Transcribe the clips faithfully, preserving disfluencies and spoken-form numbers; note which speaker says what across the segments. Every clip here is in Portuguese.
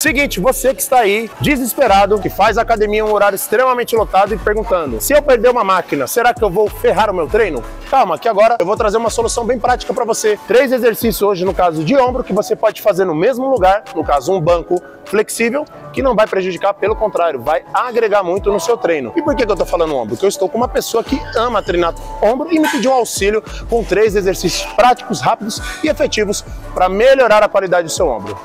Speaker 1: Seguinte, você que está aí, desesperado, que faz academia em um horário extremamente lotado e perguntando, se eu perder uma máquina, será que eu vou ferrar o meu treino? Calma, que agora eu vou trazer uma solução bem prática para você. Três exercícios hoje no caso de ombro, que você pode fazer no mesmo lugar, no caso um banco flexível, que não vai prejudicar, pelo contrário, vai agregar muito no seu treino. E por que que eu tô falando ombro? Porque eu estou com uma pessoa que ama treinar ombro e me pediu auxílio com três exercícios práticos, rápidos e efetivos para melhorar a qualidade do seu ombro.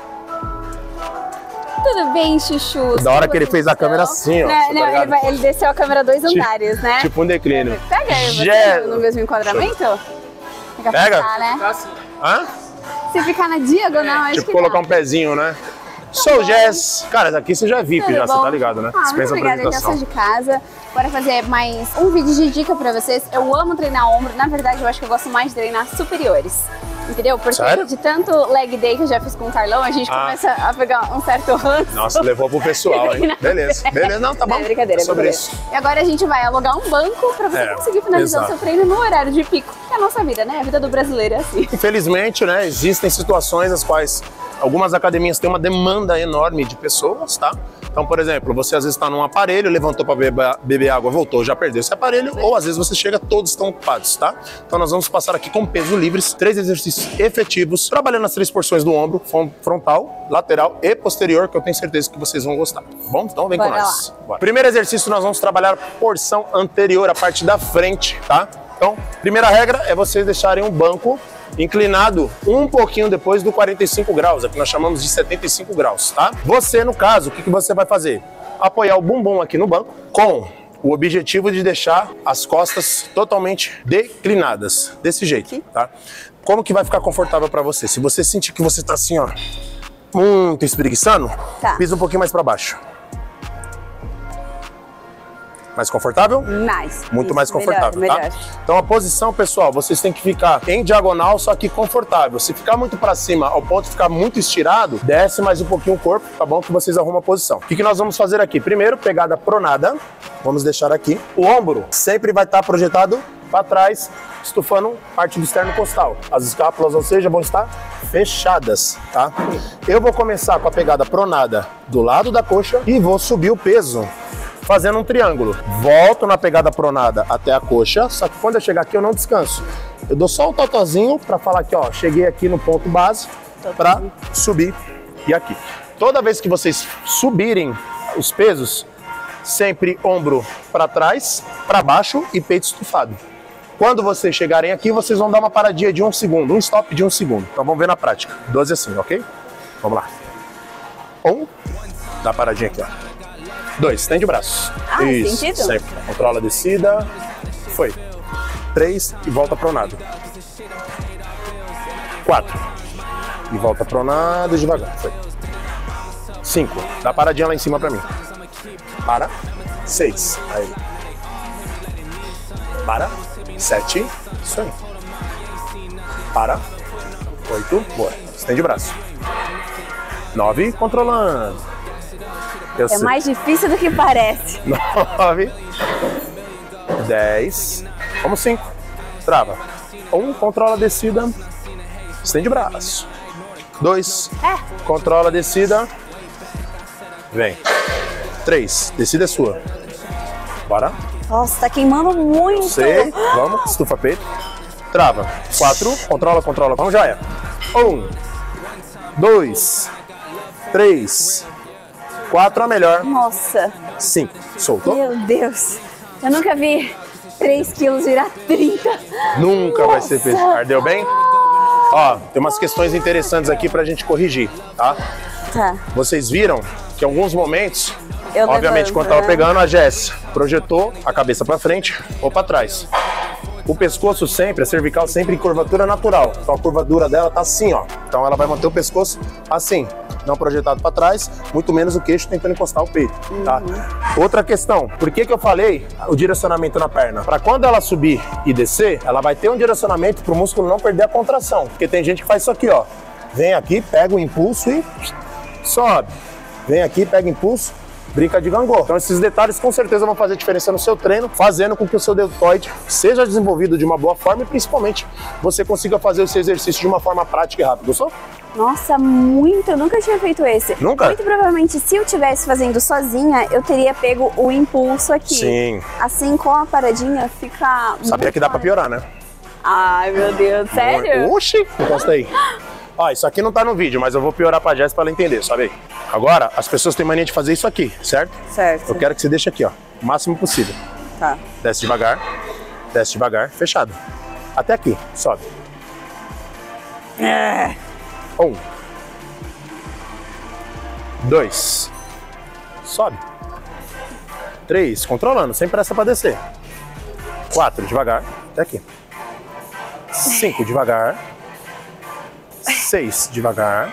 Speaker 2: Tudo bem, Chuchu?
Speaker 1: Da hora que ele fez a câmera assim, ó.
Speaker 2: Não, não, ele, vai, ele desceu a câmera dois andares, né?
Speaker 1: Tipo um declínio.
Speaker 2: Pega aí, você
Speaker 1: Je...
Speaker 2: no mesmo enquadramento? Fica
Speaker 1: Pega?
Speaker 2: Ficar, né?
Speaker 1: Hã?
Speaker 2: Se ficar na diagonal, acho
Speaker 1: tipo
Speaker 2: que
Speaker 1: colocar
Speaker 2: dá.
Speaker 1: um pezinho, né? Sou o Jess. Cara, aqui você já é V I P,
Speaker 2: Tudo
Speaker 1: já,
Speaker 2: bom?
Speaker 1: você tá ligado, né?
Speaker 2: Ah, muito
Speaker 1: Dispensa
Speaker 2: obrigada, já sou de casa. Bora fazer mais um vídeo de dica pra vocês. Eu amo treinar ombro. Na verdade, eu acho que eu gosto mais de treinar superiores. Entendeu? Porque
Speaker 1: Sério?
Speaker 2: de tanto leg day que eu já fiz com o Carlão, a gente ah. começa a pegar um certo ranço.
Speaker 1: Nossa, levou pro pessoal, hein? Beleza, beleza. Não, tá bom.
Speaker 2: É brincadeira, é
Speaker 1: sobre
Speaker 2: brincadeira.
Speaker 1: isso.
Speaker 2: E agora a gente vai alugar um banco pra você
Speaker 1: É,
Speaker 2: conseguir finalizar
Speaker 1: exato.
Speaker 2: o seu treino no horário de pico. Que é a nossa vida, né? A vida do brasileiro é assim.
Speaker 1: Infelizmente, né, existem situações nas quais algumas academias têm uma demanda enorme de pessoas, tá? Então, por exemplo, você às vezes está num aparelho, levantou para beber, beber água, voltou, já perdeu esse aparelho, ou às vezes você chega, todos estão ocupados, tá? Então nós vamos passar aqui com peso livres, três exercícios efetivos, trabalhando as três porções do ombro, frontal, lateral e posterior, que eu tenho certeza que vocês vão gostar, tá bom? Então vem
Speaker 2: Bora
Speaker 1: com nós. Bora. Primeiro exercício, nós vamos trabalhar a porção anterior, a parte da frente, tá? Então, primeira regra é vocês deixarem um banco inclinado um pouquinho depois do quarenta e cinco graus, é que nós chamamos de setenta e cinco graus, tá? Você, no caso, o que que você vai fazer? Apoiar o bumbum aqui no banco com o objetivo de deixar as costas totalmente declinadas, desse jeito, tá? Como que vai ficar confortável para você? Se você sentir que você tá assim, ó, muito espreguiçando,
Speaker 2: tá.
Speaker 1: Pisa um pouquinho mais para baixo. Mais confortável?
Speaker 2: Nice.
Speaker 1: Muito
Speaker 2: Isso,
Speaker 1: mais confortável,
Speaker 2: melhor,
Speaker 1: tá?
Speaker 2: melhor.
Speaker 1: Então a posição, pessoal, vocês têm que ficar em diagonal, só que confortável. Se ficar muito para cima, ao ponto de ficar muito estirado, desce mais um pouquinho o corpo, tá bom? Que vocês arrumam a posição. O que que nós vamos fazer aqui? Primeiro, pegada pronada. Vamos deixar aqui. O ombro sempre vai estar projetado para trás, estufando parte do externo costal. As escápulas, ou seja, vão estar fechadas, tá? Eu vou começar com a pegada pronada do lado da coxa e vou subir o peso fazendo um triângulo. Volto na pegada pronada até a coxa, só que quando eu chegar aqui eu não descanso. Eu dou só um totozinho para falar que, ó, cheguei aqui no ponto base para subir e aqui. Toda vez que vocês subirem os pesos, sempre ombro para trás, para baixo e peito estufado. Quando vocês chegarem aqui, vocês vão dar uma paradinha de um segundo, um stop de um segundo. Então vamos ver na prática. doze assim, ok? Vamos lá. Um, dá a paradinha aqui, ó. Dois, estende o braço.
Speaker 2: Ah,
Speaker 1: isso,
Speaker 2: sentido?
Speaker 1: sempre. Controla a descida. Foi. Três e volta pronado. Quatro. E volta pronado devagar. Foi. Cinco. Dá a paradinha lá em cima pra mim. Para. Seis. Aí. Para. Sete. Isso aí. Para. Oito. Boa. Estende o braço. Nove. Controlando. Eu
Speaker 2: é
Speaker 1: sei.
Speaker 2: mais difícil do que parece.
Speaker 1: Nove. Dez. Vamos cinco. Trava. Um. Controla a descida. Estende o braço. Dois.
Speaker 2: É.
Speaker 1: Controla a descida. Vem. Três. Descida é sua. Bora.
Speaker 2: Nossa, tá queimando muito.
Speaker 1: Sei. Vamos. Estufa peito. Trava. Quatro. Controla, controla. Vamos, já é. Um. Dois. Três. Quatro a melhor.
Speaker 2: Nossa.
Speaker 1: Cinco. Soltou.
Speaker 2: Meu Deus. Eu nunca vi três quilos virar trinta.
Speaker 1: Nunca
Speaker 2: Nossa.
Speaker 1: vai ser feito. Ardeu bem? Ó, tem umas questões interessantes aqui pra gente corrigir, tá?
Speaker 2: Tá.
Speaker 1: Vocês viram que em alguns momentos,
Speaker 2: Eu
Speaker 1: obviamente,
Speaker 2: levanto,
Speaker 1: quando tava
Speaker 2: né?
Speaker 1: pegando, a Jess projetou a cabeça pra frente ou pra trás. O pescoço sempre, a cervical sempre em curvatura natural. Então a curvatura dela tá assim, ó. Então ela vai manter o pescoço assim, não projetado para trás, muito menos o queixo tentando encostar o peito, tá? Uhum. Outra questão, por que que eu falei o direcionamento na perna? Para quando ela subir e descer, ela vai ter um direcionamento para o músculo não perder a contração. Porque tem gente que faz isso aqui, ó. Vem aqui, pega o impulso e sobe. Vem aqui, pega impulso, brinca de gangô. Então esses detalhes com certeza vão fazer diferença no seu treino, fazendo com que o seu deltoide seja desenvolvido de uma boa forma e principalmente você consiga fazer esse exercício de uma forma prática e rápida. Gostou?
Speaker 2: Nossa, muito. Eu nunca tinha feito esse.
Speaker 1: Nunca?
Speaker 2: Muito provavelmente, se eu estivesse fazendo sozinha, eu teria pego o impulso aqui.
Speaker 1: Sim.
Speaker 2: Assim, com a paradinha, fica...
Speaker 1: Sabia que dá pra piorar, né?
Speaker 2: Ai, meu Deus. Sério?
Speaker 1: Oxi, encosta aí. Ó, isso aqui não tá no vídeo, mas eu vou piorar pra Jess pra ela entender, sabe aí? Agora, as pessoas têm mania de fazer isso aqui, certo?
Speaker 2: Certo.
Speaker 1: Eu quero que você deixe aqui, ó, o máximo possível.
Speaker 2: Tá.
Speaker 1: Desce devagar, desce devagar, fechado. Até aqui, sobe.
Speaker 2: É.
Speaker 1: Um. Dois. Sobe. Três, controlando, sem pressa pra descer. Quatro, devagar, até aqui. Cinco, devagar. Seis, devagar.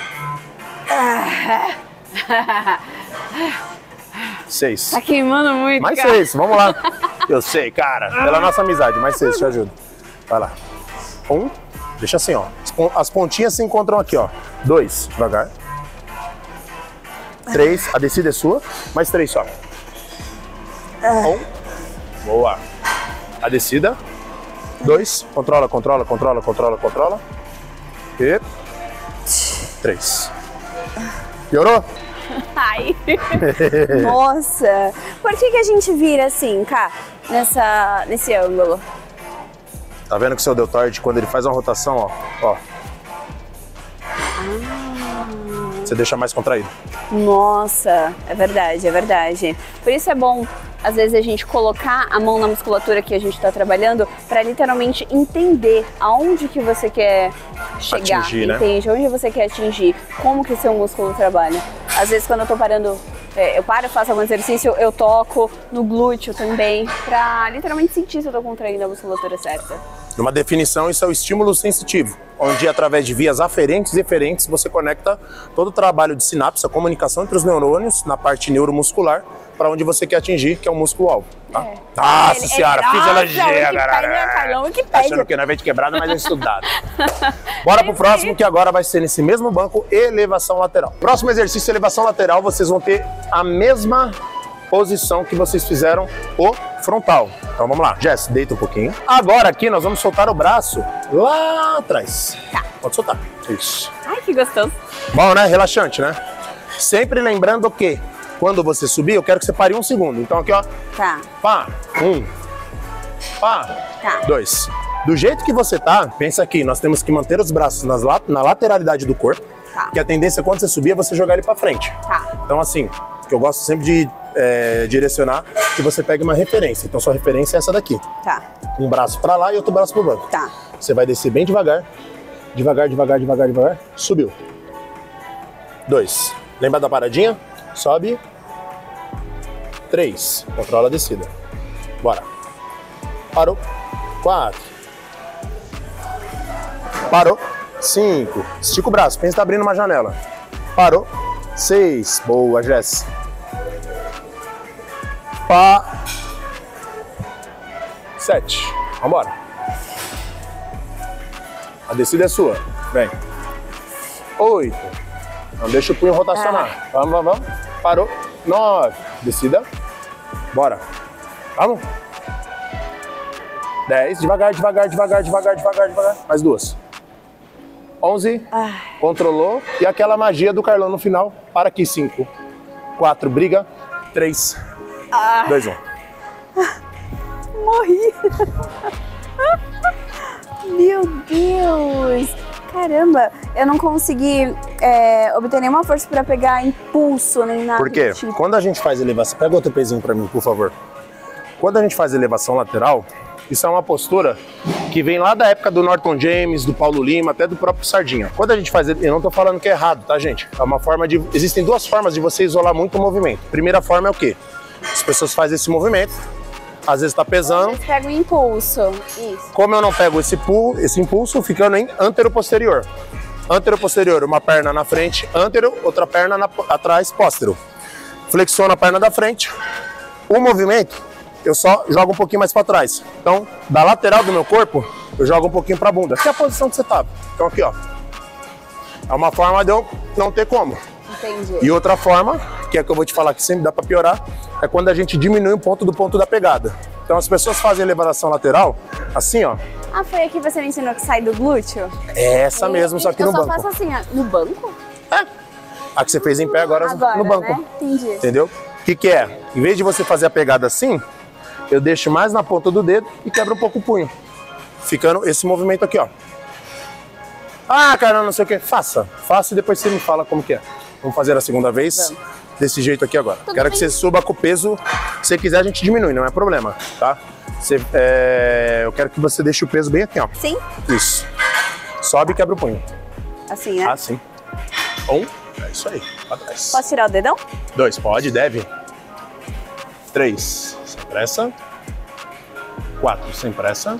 Speaker 1: Seis.
Speaker 2: Tá queimando muito,
Speaker 1: Mais
Speaker 2: cara.
Speaker 1: seis, vamos lá. Eu sei, cara. Pela nossa amizade, mais seis, te ajudo. Vai lá. Um, deixa assim, ó. As pontinhas se encontram aqui, ó. Dois, devagar. Três, a descida é sua. Mais três só. Um. Boa. A descida. Dois. Controla, controla, controla, controla, controla. E. Três. Piorou?
Speaker 2: Ai. Nossa. Por que que a gente vira assim, cá? Nessa, nesse ângulo?
Speaker 1: Tá vendo que o seu deltoide, quando ele faz uma rotação, ó. Ó. Você deixa mais contraído.
Speaker 2: Nossa, é verdade, é verdade. Por isso é bom, às vezes, a gente colocar a mão na musculatura que a gente está trabalhando para literalmente entender aonde que você quer chegar,
Speaker 1: Atingir, né?
Speaker 2: entende? Onde você quer atingir, como que seu músculo trabalha. Às vezes, quando eu tô parando, é, eu paro, faço algum exercício, eu toco no glúteo também, para literalmente sentir se eu tô contraindo a musculatura certa.
Speaker 1: Numa definição, isso é o estímulo sensitivo, onde através de vias aferentes e eferentes você conecta todo o trabalho de sinapse, a comunicação entre os neurônios na parte neuromuscular para onde você quer atingir, que é o músculo-alvo. Tá?
Speaker 2: É.
Speaker 1: Nossa
Speaker 2: Ele-
Speaker 1: senhora,
Speaker 2: ele-
Speaker 1: fisiologia,
Speaker 2: Nossa,
Speaker 1: galera.
Speaker 2: Wikipédia, Carlão, Wikipédia.
Speaker 1: Achando que não é vez de quebrada, mas é estudado. Bora pro próximo, que agora vai ser nesse mesmo banco, elevação lateral. Próximo exercício, elevação lateral, vocês vão ter a mesma posição que vocês fizeram o frontal. Então vamos lá, Jess, deita um pouquinho. Agora aqui nós vamos soltar o braço lá atrás.
Speaker 2: Tá.
Speaker 1: Pode soltar. Isso.
Speaker 2: Ai, que gostoso.
Speaker 1: Bom, né? Relaxante, né? Sempre lembrando que quando você subir, eu quero que você pare um segundo. Então aqui, ó.
Speaker 2: Tá.
Speaker 1: Pá. Um. Pá.
Speaker 2: Tá.
Speaker 1: Dois. Do jeito que você tá, pensa aqui, nós temos que manter os braços nas la- na lateralidade do corpo.
Speaker 2: Tá.
Speaker 1: Que a tendência quando você subir é você jogar ele pra frente.
Speaker 2: Tá.
Speaker 1: Então assim, que eu gosto sempre de é, direcionar que você pegue uma referência. Então sua referência é essa daqui.
Speaker 2: Tá.
Speaker 1: Um braço pra lá e outro braço pro banco.
Speaker 2: Tá.
Speaker 1: Você vai descer bem devagar. Devagar, devagar, devagar, devagar. Subiu. Dois. Lembra da paradinha? Sobe. Três. Controla a descida. Bora. Parou. Quatro. Parou. Cinco. Estica o braço. Pensa que tá abrindo uma janela. Parou. Seis. Boa, Jess. Pá. Sete. Vambora. A descida é sua. Vem. Oito. Não deixa o punho rotacionar. Vamos, vamos, vamos. Parou. Nove. Descida. Bora. Vamos. Dez. Devagar, devagar, devagar, devagar, devagar, devagar. Mais duas. Onze.
Speaker 2: Ai.
Speaker 1: Controlou. E aquela magia do Carlão no final. Para aqui. Cinco. Quatro. Briga. Três.
Speaker 2: Ah.
Speaker 1: Dois, um.
Speaker 2: Morri. Meu Deus. Caramba, eu não consegui é, obter nenhuma força para pegar impulso nem nada.
Speaker 1: Por quê?
Speaker 2: do tipo.
Speaker 1: Quando a gente faz elevação... Pega outro pezinho pra mim, por favor. Quando a gente faz elevação lateral, isso é uma postura que vem lá da época do Norton James, do Paulo Lima, até do próprio Sardinha. Quando a gente faz... Eu não tô falando que é errado, tá, gente? É uma forma de... Existem duas formas de você isolar muito o movimento. Primeira forma é o quê? As pessoas fazem esse movimento, às vezes tá pesando.
Speaker 2: Você pega o impulso. Isso.
Speaker 1: Como eu não pego esse, pulo, esse impulso, ficando em antero-posterior. Antero-posterior, uma perna na frente, antero, outra perna na, atrás, póstero. Flexiono a perna da frente. O movimento, eu só jogo um pouquinho mais para trás. Então, da lateral do meu corpo, eu jogo um pouquinho para a bunda, que é a posição que você tá. Então aqui, ó. É uma forma de eu não ter como.
Speaker 2: Entendi.
Speaker 1: E outra forma, que é que eu vou te falar que sempre dá para piorar, é quando a gente diminui um ponto do ponto da pegada. Então as pessoas fazem elevação lateral, assim, ó,
Speaker 2: Ah, foi aqui que você me ensinou que sai do glúteo?
Speaker 1: É essa é, mesmo, só que no banco.
Speaker 2: Eu só faço assim, no banco?
Speaker 1: É. A que você fez em pé agora,
Speaker 2: agora
Speaker 1: no banco.
Speaker 2: Né? Entendi.
Speaker 1: Entendeu? O que que é? Em vez de você fazer a pegada assim, eu deixo mais na ponta do dedo e quebro um pouco o punho. Ficando esse movimento aqui, ó. Ah, cara, não sei o que. Faça. Faça e depois você me fala como que é. Vamos fazer a segunda vez. Vamos. Desse jeito aqui agora. Tudo Quero bem. que você suba com o peso. Se você quiser, a gente diminui, não é problema, tá? Você, é... Eu quero que você deixe o peso bem aqui, ó.
Speaker 2: Sim?
Speaker 1: Isso. Sobe e quebra o punho.
Speaker 2: Assim, né?
Speaker 1: Assim. Um. É isso aí. Pra trás.
Speaker 2: Posso tirar o dedão?
Speaker 1: Dois. Pode, deve. Três. Sem pressa. Quatro. Sem pressa.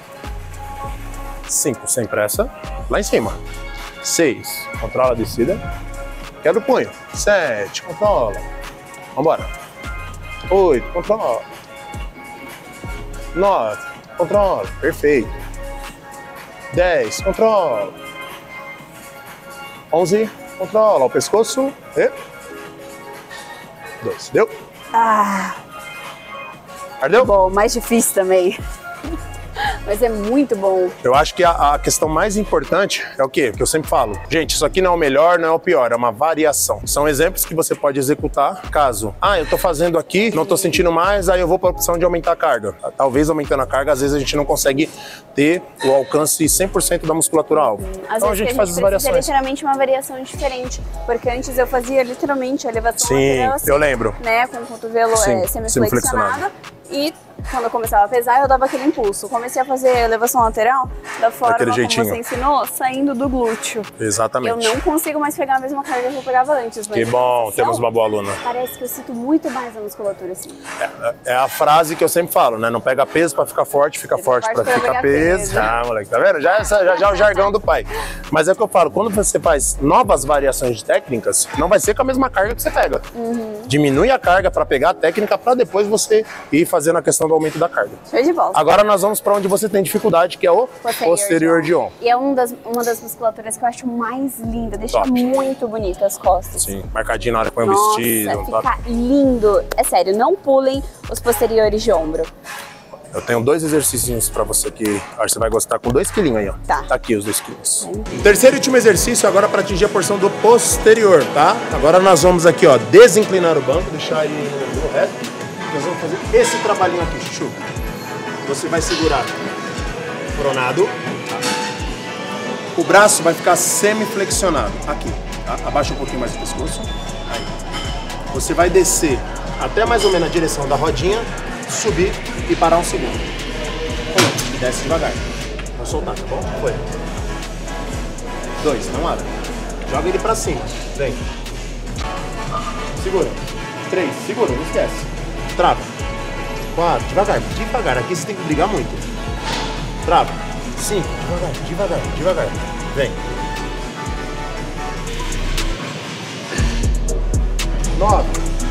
Speaker 1: Cinco. Sem pressa. Lá em cima. Seis. Controla a descida. Quebra o punho. Sete. Controla. Vambora. Oito. Controla. Nove. Controla. Perfeito. Dez. Controla. Onze. Controla. O pescoço. E. Dois. Deu?
Speaker 2: Ah.
Speaker 1: Ardeu?
Speaker 2: Bom, mais difícil também. Mas é muito bom.
Speaker 1: Eu acho que a, a questão mais importante é o quê? Que eu sempre falo. Gente, isso aqui não é o melhor, não é o pior, é uma variação. São exemplos que você pode executar caso, ah, eu tô fazendo aqui, não tô sentindo mais, aí eu vou para a opção de aumentar a carga. Talvez aumentando a carga, às vezes a gente não consegue ter o alcance cem por cento da musculatura alvo.
Speaker 2: Às
Speaker 1: então
Speaker 2: vezes
Speaker 1: a gente
Speaker 2: a
Speaker 1: faz
Speaker 2: gente
Speaker 1: as variações.
Speaker 2: É literalmente uma variação diferente, porque antes eu fazia literalmente a elevação
Speaker 1: Sim,
Speaker 2: lateral assim,
Speaker 1: eu lembro.
Speaker 2: Né, com o cotovelo
Speaker 1: Sim,
Speaker 2: é, semiflexionado.
Speaker 1: semiflexionado.
Speaker 2: E quando eu começava a pesar, eu dava aquele impulso. Comecei a fazer elevação lateral da forma como
Speaker 1: jeitinho.
Speaker 2: você ensinou, saindo do glúteo.
Speaker 1: Exatamente.
Speaker 2: Eu não consigo mais pegar a mesma carga que eu pegava antes. Mas
Speaker 1: que bom, temos uma boa aluna.
Speaker 2: Parece que eu sinto muito mais a musculatura assim.
Speaker 1: É, é a frase que eu sempre falo, né? Não pega peso pra ficar forte, fica forte pra ficar peso. peso. Ah, moleque, tá vendo? Já, já, já é o jargão do pai. Mas é o que eu falo, quando você faz novas variações de técnicas, não vai ser com a mesma carga que você pega.
Speaker 2: Uhum.
Speaker 1: Diminui a carga pra pegar a técnica pra depois você ir fazendo a questão do aumento da carga.
Speaker 2: Show de bola.
Speaker 1: Agora nós vamos pra onde você tem dificuldade, que é o posterior, posterior de ombro.
Speaker 2: E é um das, uma das musculaturas que eu acho mais linda, deixa Top. muito bonita as costas.
Speaker 1: Sim, marcadinho na hora que põe o
Speaker 2: Nossa,
Speaker 1: vestido.
Speaker 2: Fica
Speaker 1: top.
Speaker 2: lindo. É sério, não pulem os posteriores de ombro.
Speaker 1: Eu tenho dois exercícios pra você que acho que você vai gostar, com dois quilinhos aí, ó.
Speaker 2: Tá.
Speaker 1: Tá aqui os dois quilos. É. Terceiro e último exercício agora para atingir a porção do posterior, tá? Agora nós vamos aqui, ó, desinclinar o banco, deixar ele no reto. Nós vamos fazer esse trabalhinho aqui, Chuchu. Você vai segurar pronado. O braço vai ficar semi-flexionado aqui, tá? Abaixa um pouquinho mais o pescoço. Aí. Você vai descer até mais ou menos na direção da rodinha, subir e parar um segundo. Um, e desce devagar. Vou soltar, tá bom? Foi. Dois, não abre. Joga ele pra cima. Vem. Segura. Três, segura, não esquece. Trava. Quatro, devagar, devagar. Aqui você tem que brigar muito. Trava. Cinco, devagar, devagar, devagar. Vem. Nove.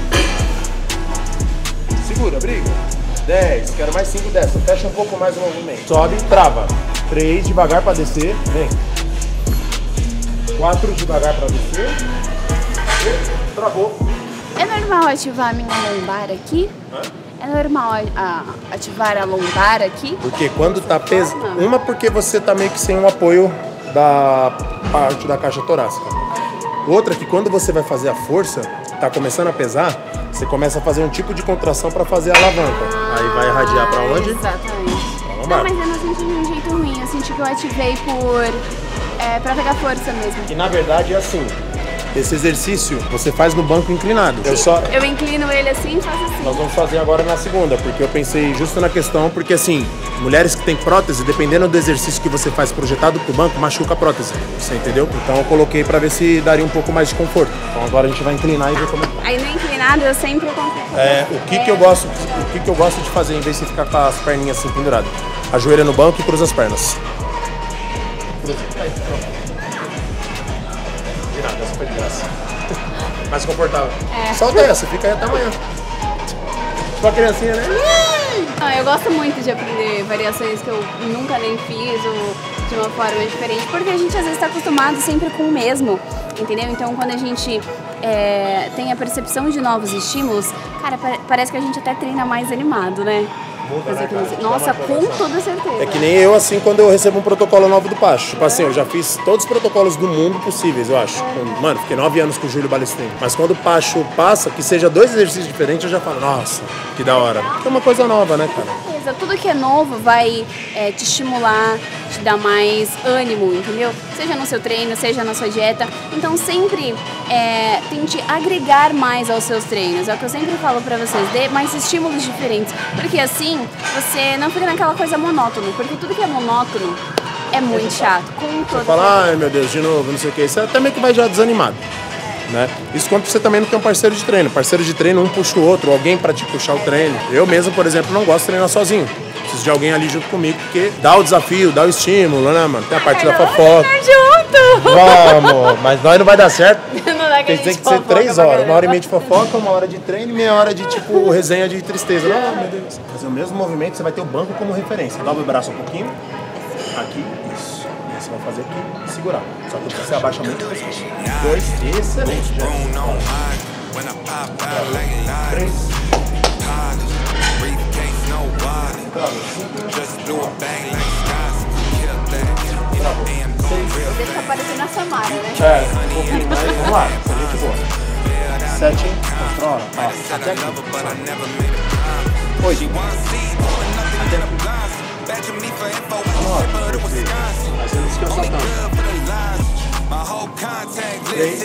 Speaker 1: Segura, briga. Dez, quero mais cinco dessa. Fecha um pouco mais o movimento. Sobe, trava. Três, devagar pra descer. Vem. Quatro, devagar pra descer. E, travou.
Speaker 2: É normal ativar a minha lombar aqui?
Speaker 1: Hã?
Speaker 2: É normal a, a ativar a lombar aqui?
Speaker 1: Porque quando tá pesado... Uma porque você tá meio que sem um apoio da parte da caixa torácica. Outra que quando você vai fazer a força, tá começando a pesar, você começa a fazer um tipo de contração para fazer a alavanca. Ah, aí vai irradiar para onde?
Speaker 2: Exatamente.
Speaker 1: Então,
Speaker 2: não, mas eu não senti de um jeito ruim. Eu senti que eu ativei por... É, pra pegar força mesmo.
Speaker 1: E na verdade é assim. Esse exercício você faz no banco inclinado. Eu só
Speaker 2: eu inclino ele assim e faço assim.
Speaker 1: Nós vamos fazer agora na segunda, porque eu pensei justo na questão, porque assim, mulheres que têm prótese, dependendo do exercício que você faz projetado pro banco, machuca a prótese. Você entendeu? Então eu coloquei pra ver se daria um pouco mais de conforto. Então agora a gente vai inclinar e ver como é.
Speaker 2: Aí no inclinado eu sempre consigo.
Speaker 1: É, o que é. que eu gosto, o que que eu gosto de fazer em vez de ficar com as perninhas assim penduradas? Ajoelha no banco e cruza as pernas. Cruza. Aí, pronto. De nada, essa foi de graça. Mais confortável. É. Solta essa, fica aí até amanhã. Só criancinha, né?
Speaker 2: Não, eu gosto muito de aprender variações que eu nunca nem fiz ou de uma forma diferente, porque a gente às vezes está acostumado sempre com o mesmo, entendeu? Então quando a gente é, tem a percepção de novos estímulos, cara, parece que a gente até treina mais animado, né?
Speaker 1: Muda,
Speaker 2: fazer
Speaker 1: né,
Speaker 2: aqui no...
Speaker 1: cara?
Speaker 2: Nossa,
Speaker 1: Chama
Speaker 2: com
Speaker 1: atenção.
Speaker 2: toda certeza.
Speaker 1: É que nem eu, assim, quando eu recebo um protocolo novo do Pacho. Tipo assim, eu já fiz todos os protocolos do mundo possíveis, eu acho. Mano, fiquei nove anos com o Júlio Balestrini. Mas quando o Pacho passa, que seja dois exercícios diferentes, eu já falo, nossa, que da hora. É uma coisa nova, né, cara?
Speaker 2: Tudo que é novo vai é, te estimular, te dar mais ânimo, entendeu? Seja no seu treino, seja na sua dieta. Então sempre é, tente agregar mais aos seus treinos. É o que eu sempre falo pra vocês, dê mais estímulos diferentes. Porque assim, você não fica naquela coisa monótona. Porque tudo que é monótono é muito chato. Com
Speaker 1: Você fala, ai meu Deus, de novo, não sei o que. Você até meio que vai já desanimado. Né? Isso quando você também não tem um parceiro de treino. Parceiro de treino, um puxa o outro, alguém pra te puxar o treino. Eu mesmo, por exemplo, não gosto de treinar sozinho. Preciso de alguém ali junto comigo, porque dá o desafio, dá o estímulo, né, mano? Tem a parte da fofoca.
Speaker 2: junto!
Speaker 1: Vamos, mas nós não vai dar certo.
Speaker 2: Não dá que a
Speaker 1: Tem
Speaker 2: gente
Speaker 1: que ser
Speaker 2: fofoca
Speaker 1: três
Speaker 2: pra
Speaker 1: horas.
Speaker 2: caramba.
Speaker 1: Uma hora e meia de fofoca, uma hora de treino e meia hora de, tipo, resenha de tristeza. Não, meu Deus. Fazer o mesmo movimento, você vai ter o banco como referência. Dobra o braço um pouquinho. Aqui, isso. Você vai fazer aqui e segurar. Só que você abaixa muito. Dois, excelente. Já. Três.
Speaker 2: Deve estar parecendo a Samara, né?
Speaker 1: É, um pouquinho mais. Vamos lá, essa gente boa. Sete, controla. Ó, até aqui. Oito. Até aqui. Nove. Mas você não descansa tanto. Três.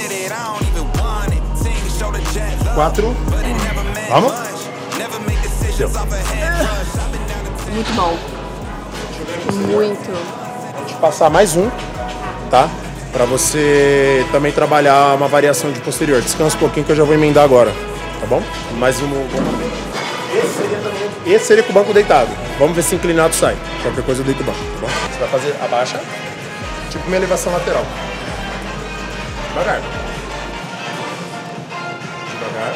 Speaker 1: Quatro. Vamos? Deu.
Speaker 2: Muito bom. Muito.
Speaker 1: Vou te passar mais um, tá? Pra você também trabalhar uma variação de posterior. Descansa um pouquinho que eu já vou emendar agora, tá bom? Mais um. Esse seria também. Esse seria com o banco deitado. Vamos ver se inclinado sai. Qualquer coisa eu deito o banco, tá bom? Você vai fazer abaixa, tipo uma elevação lateral. Devagar. Devagar.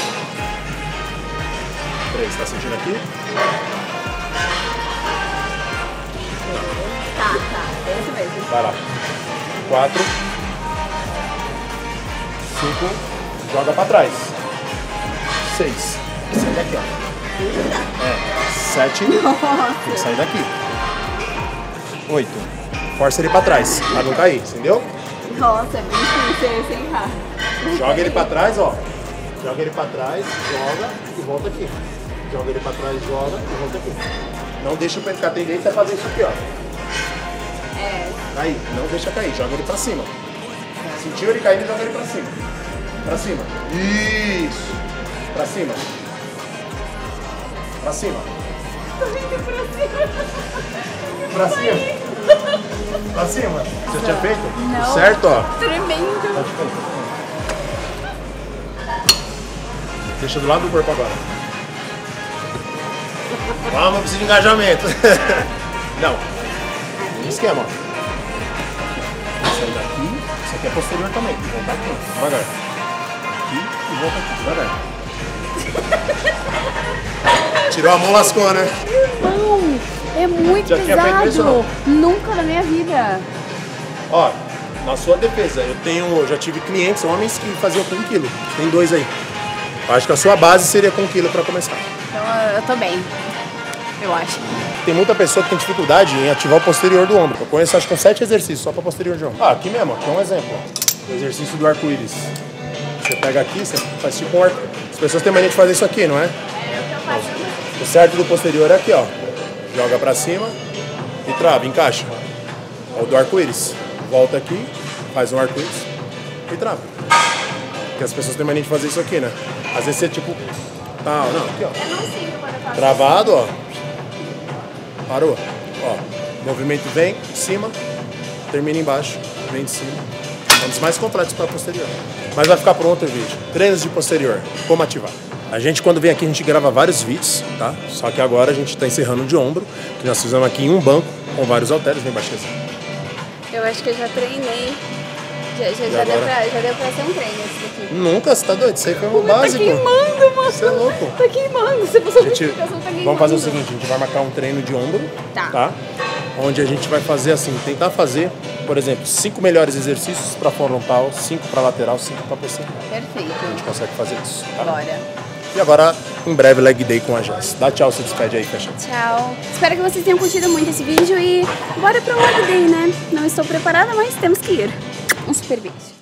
Speaker 1: Três, tá sentindo aqui?
Speaker 2: Tá, tá. É isso mesmo.
Speaker 1: Vai lá. Quatro. Cinco. Joga pra trás. Seis. Sai daqui, ó. É. Sete. Tem que sair daqui. Oito. Força ele pra trás, pra não cair, entendeu?
Speaker 2: Nossa, é bem difícil esse, hein, cara?
Speaker 1: Joga ele pra trás, ó. Joga ele pra trás, joga e volta aqui. Joga ele pra trás, joga e volta aqui. Não deixa ele ficar. A tendência é fazer isso aqui, ó.
Speaker 2: É.
Speaker 1: Aí, não deixa cair, joga ele pra cima. Sentiu ele caindo, joga ele pra cima. Pra cima. Isso. Pra cima. Pra cima. Pra cima. Pra cima. Você tinha feito?
Speaker 2: Não.
Speaker 1: Certo, ó.
Speaker 2: Tremendo.
Speaker 1: Deixa do lado do corpo agora. Vamos, precisa de engajamento. Não. Esquema, ó. Sai daqui. Isso aqui é posterior também. Voltar aqui. Devagar. Aqui e volta aqui. Devagar. Tirou a mão, lascou, né?
Speaker 2: Irmão, é muito
Speaker 1: Já tinha feito isso,
Speaker 2: pesado. Nunca na minha vida.
Speaker 1: Ó, na sua defesa, eu tenho, eu já tive clientes, homens que faziam com um quilo. Tem dois aí. Eu acho que a sua base seria com um quilo pra começar.
Speaker 2: Então eu tô bem. Eu acho.
Speaker 1: Tem muita pessoa que tem dificuldade em ativar o posterior do ombro. Eu conheço, acho que com sete exercícios só para posterior de ombro. Ah, aqui mesmo, aqui é um exemplo. Ó. O exercício do arco-íris. Você pega aqui, você faz tipo um arco. As pessoas têm mania de fazer isso aqui, não é?
Speaker 2: É o que eu faço.
Speaker 1: O certo do posterior é aqui, ó. Joga para cima e trava, encaixa. Ó, o do arco-íris. Volta aqui, faz um arco-íris e trava. Porque as pessoas têm mania de fazer isso aqui, né? Às vezes você tipo... Tá, não, aqui, ó.
Speaker 2: Eu não sinto quando eu faço.
Speaker 1: Travado, ó. Parou. Ó, movimento vem de cima, termina embaixo, vem de cima. É um dos mais completos para posterior. Mas vai ficar pronto o vídeo. Treinos de posterior, como ativar. A gente, quando vem aqui, a gente grava vários vídeos, tá? Só que agora a gente está encerrando de ombro, que nós fizemos aqui em um banco, com vários halteres, vem baixinho assim.
Speaker 2: Eu acho que eu já treinei. Já, já, já, deu, pra, já deu pra ser um treino esse daqui.
Speaker 1: Nunca, você tá doido? Isso aí foi um
Speaker 2: Pô, tá
Speaker 1: básico.
Speaker 2: queimando, mano.
Speaker 1: Você é louco.
Speaker 2: Tá queimando. Você passou
Speaker 1: A gente,
Speaker 2: muito tá queimando.
Speaker 1: vamos fazer o seguinte, a gente vai marcar um treino de ombro,
Speaker 2: Tá.
Speaker 1: tá? Onde a gente vai fazer assim, tentar fazer, por exemplo, cinco melhores exercícios para frontal, cinco para lateral, cinco para posterior.
Speaker 2: Perfeito.
Speaker 1: A gente consegue fazer isso, tá?
Speaker 2: Bora.
Speaker 1: E agora, em breve, leg day com a Jess. Dá tchau, se despede aí, fecha.
Speaker 2: Tchau. Espero que vocês tenham curtido muito esse vídeo e bora pro leg day, né? Não estou preparada, mas temos que ir. Um super beijo.